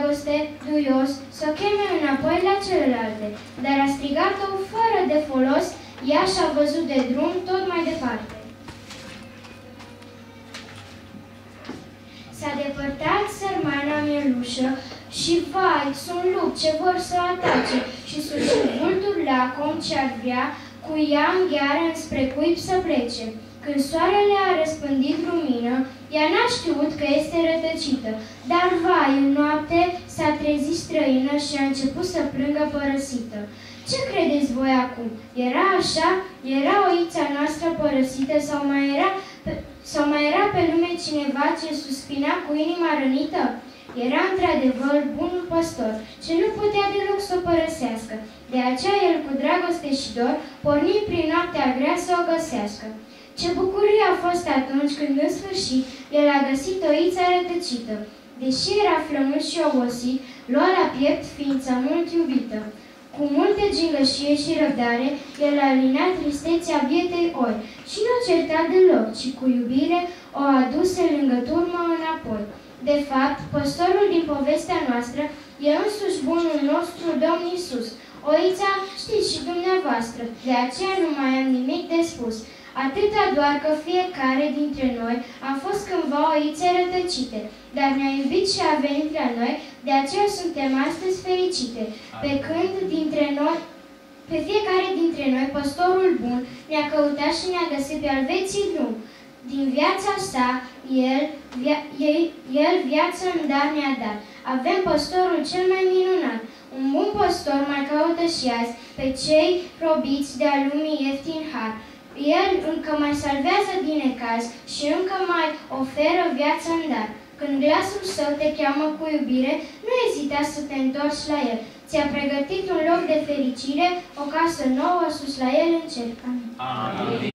dragoste, duios, să o cheme înapoi la celelalte, dar a strigat-o fără de folos, ea și-a văzut de drum tot mai departe. S-a depărtat sărmana mielușă și, vai, sunt lupi ce vor să o atace și sunt și vulturi lacom ce-ar vrea cu ea în gheară înspre cuib să plece. Când soarele a răspândit lumină, ea n-a știut că este rătăcită, dar, vai, în noapte s-a trezit străină și a început să plângă părăsită. Ce credeți voi acum? Era așa? Era oița noastră părăsită sau mai era pe lume cineva ce suspina cu inima rănită? Era într-adevăr bunul păstor, ce nu putea deloc să o părăsească. De aceea el cu dragoste și dor porni prin noaptea grea să o găsească. Ce bucurie a fost atunci când în sfârșit el a găsit oița rătăcită. Deși era flămând și obosit, lua la piept ființa mult iubită. Cu multă gingășie și răbdare, el a alinat tristețea bietei oi și nu o certa deloc, ci cu iubire o aduse lângă turmă înapoi. De fapt, păstorul din povestea noastră e însuși bunul nostru Domn Iisus. Oița știți și dumneavoastră, de aceea nu mai am nimic de spus. Atâta doar că fiecare dintre noi am fost cândva oițe rătăcite, dar ne-a iubit și a venit la noi, de aceea suntem astăzi fericite. Pe fiecare dintre noi, păstorul bun ne-a căutat și ne-a găsit pe al veții drum. Din viața sa, el viață în dar ne-a dat. Avem păstorul cel mai minunat. Un bun păstor mai caută și azi pe cei robiți de-a lumii ieftin har. El încă mai salvează din necaz și încă mai oferă viață în dar. Când glasul său te cheamă cu iubire, nu ezita să te întorci la el. Ți-a pregătit un loc de fericire, o casă nouă sus la el în cer. Amin.